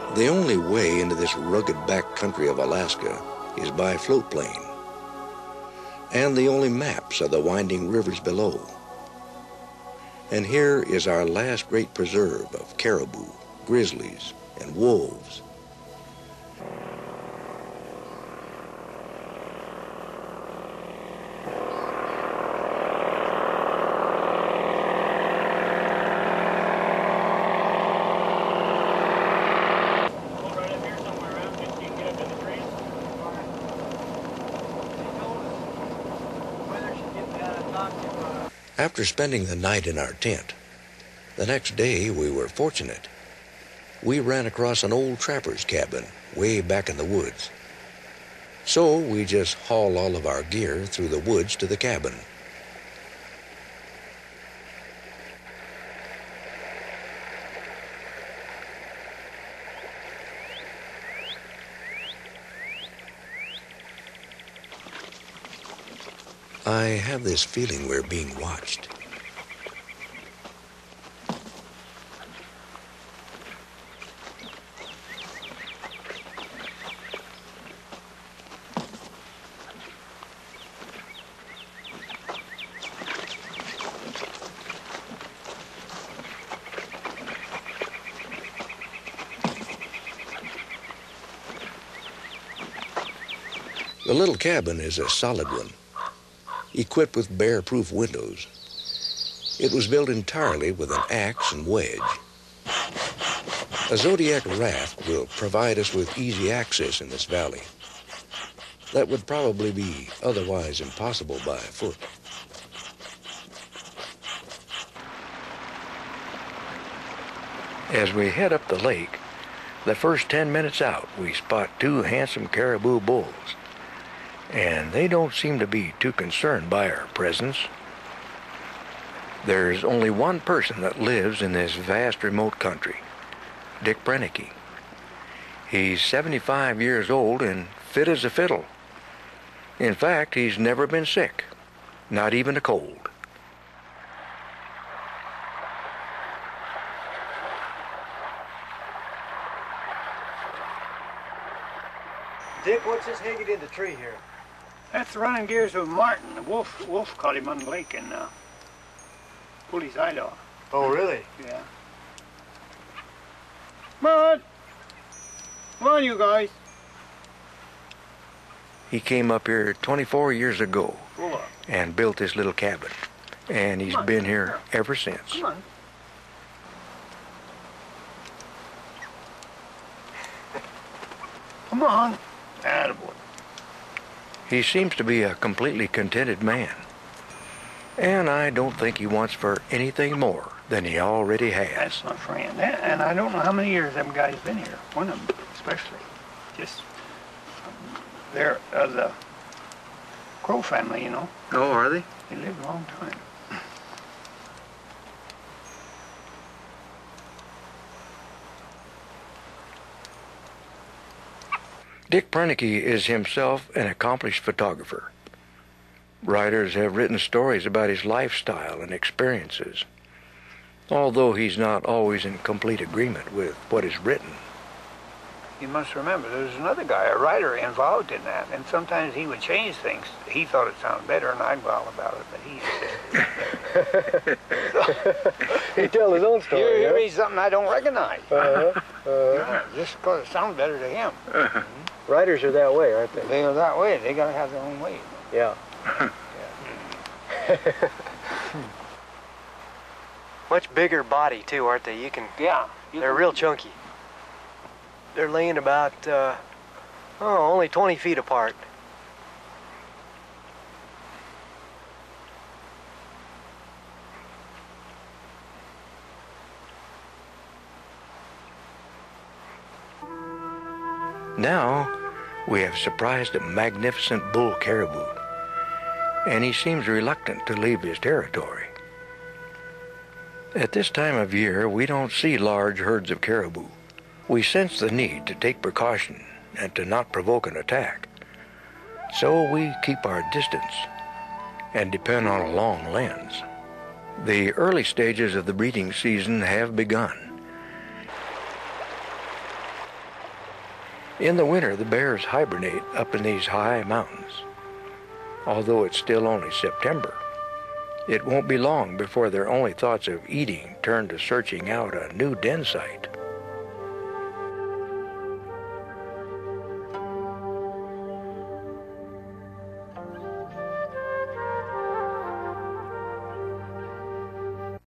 The only way into this rugged back country of Alaska is by float plane, and the only maps are the winding rivers below. And here is our last great preserve of caribou, grizzlies, and wolves. After spending the night in our tent, the next day we were fortunate. We ran across an old trapper's cabin way back in the woods. So we just hauled all of our gear through the woods to the cabin. I have this feeling we're being watched. The little cabin is a solid one, equipped with bear-proof windows. It was built entirely with an axe and wedge. A Zodiac raft will provide us with easy access in this valley. That would probably be otherwise impossible by foot. As we head up the lake, the first 10 minutes out, we spot two handsome caribou bulls. And they don't seem to be too concerned by our presence. There's only one person that lives in this vast remote country, Dick Proenneke. He's 75 years old and fit as a fiddle. In fact, he's never been sick, not even a cold. Dick, what's this hanging in the tree here? That's running gears with Martin. The wolf caught him on the lake and pulled his eye off. Oh, really? Yeah. Come on, you guys. He came up here 24 years ago and built this little cabin. And he's been here ever since. Come on. Come on. Attaboy. He seems to be a completely contented man. And I don't think he wants for anything more than he already has. That's my friend. And I don't know how many years them guys been here. One of them especially. Just, they're the Crow family, you know. Oh, are they? They lived a long time. Dick Proenneke is himself an accomplished photographer. Writers have written stories about his lifestyle and experiences, although he's not always in complete agreement with what is written. You must remember, there's another guy, a writer, involved in that, and sometimes he would change things. He thought it sounded better, and I'd growl about it, but He tell his own story. You read something I don't recognize. Just because it sounds better to him. Writers are that way, aren't they? They are that way. They got to have their own way. Yeah. Much bigger body, too, aren't they? You can. Yeah. They're real chunky. They're laying about, only 20 feet apart. Now, we have surprised a magnificent bull caribou, and he seems reluctant to leave his territory. At this time of year, we don't see large herds of caribou. We sense the need to take precaution and to not provoke an attack. So we keep our distance and depend on a long lens. The early stages of the breeding season have begun. In the winter, the bears hibernate up in these high mountains. Although it's still only September, it won't be long before their only thoughts of eating turn to searching out a new den site.